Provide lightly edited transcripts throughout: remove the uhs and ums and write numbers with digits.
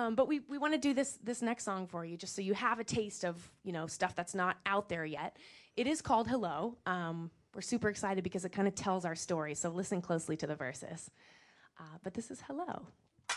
But we want to do this next song for you, just so you have a taste of stuff that's not out there yet. It is called Hello. We're super excited because it kind of tells our story. So listen closely to the verses. But this is Hello.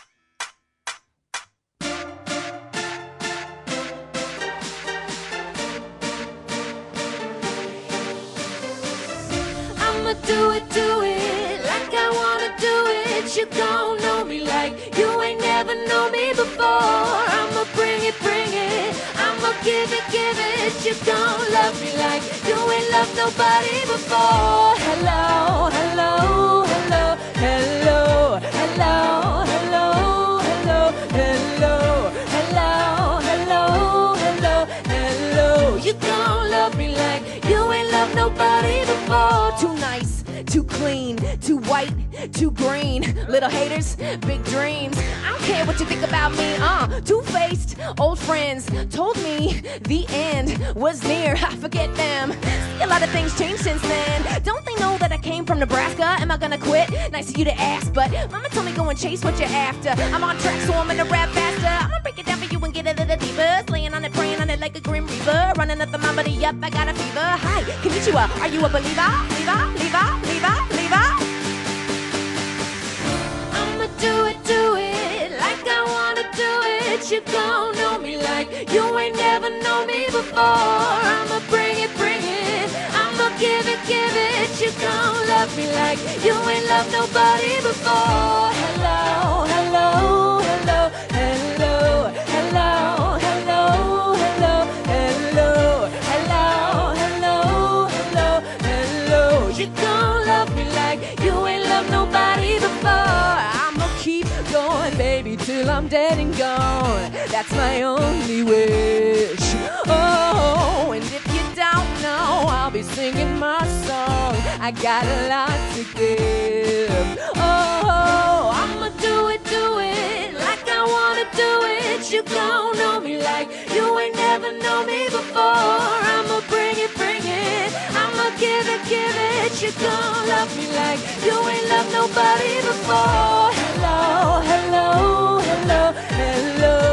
I'ma do it like I wanna do it. You gon' know me like you ain't never known me before. I'ma bring it. I'ma give it. You gon' love me like you ain't loved nobody before. Hello, hello, hello, hello, hello, hello, hello, hello, hello, hello, hello, hello. You gon' love me like you ain't loved nobody before. Too nice, too clean, too white, too green. Little haters, big dreams. I don't care what you think about me. Two-faced old friends told me the end was near. I forget them. See, a lot of things changed since then. Don't they know that I came from Nebraska? Am I gonna quit? Nice of you to ask, but Mama told me go and chase what you're after. I'm on track, so I'm gonna rap faster. I'm gonna break it down for you and get a little deeper. Slaying on it, praying on it like a grim reaper. Running up the mammoth, yup, I got a fever. Hi, konnichiwa, are you a believer? Leave. I'ma do it like I wanna do it. You gon' know me like you ain't never known me before. I'ma bring it. I'ma give it. You gon' love me like you ain't loved nobody before. Hello, hello, hello, hello, hello, hello, hello, hello, hello, hello, hello, hello. You gon' love me like you ain't loved nobody before. I'ma keep going, baby, till I'm dead and gone. That's my only wish. Oh, and if you don't know, I'll be singing my song. I got a lot to give. Oh, I'ma do it like I wanna do it. You gon' know me like you ain't never known me before. I'ma bring it. I'ma give it. You gon' love me like you ain't loved nobody before. Hello, hello, hello, hello.